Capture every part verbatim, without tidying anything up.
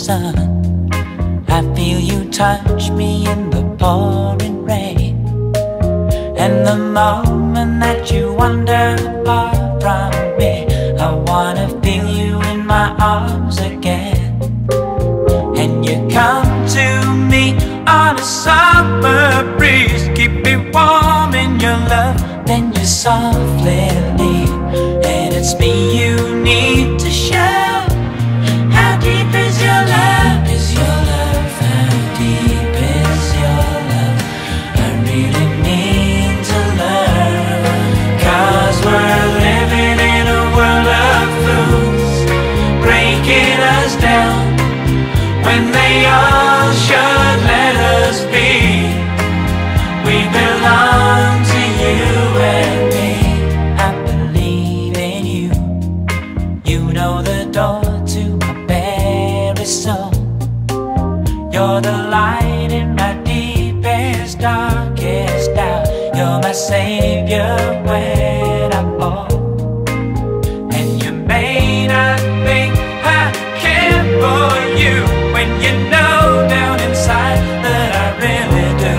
sun. I feel you touch me in the pouring rain, and the moment that you wander far from me, I wanna feel you in my arms again. And you come to me on a summer breeze, keep me warm in your love, then you softly leave. And it's me you need to show. How deep is your love? Is your love? How deep is your love? I really need to learn. Cause we're living in a world of fools, breaking us down when they all should let us be. We belong to you and me. I believe in you. You know the door to my very soul. You're the light in my deepest, darkest doubt. You're my savior when I fall. And you may not think I care for you, when you know down inside that I really do.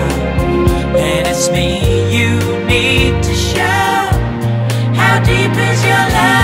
And it's me you need to show. How deep is your love?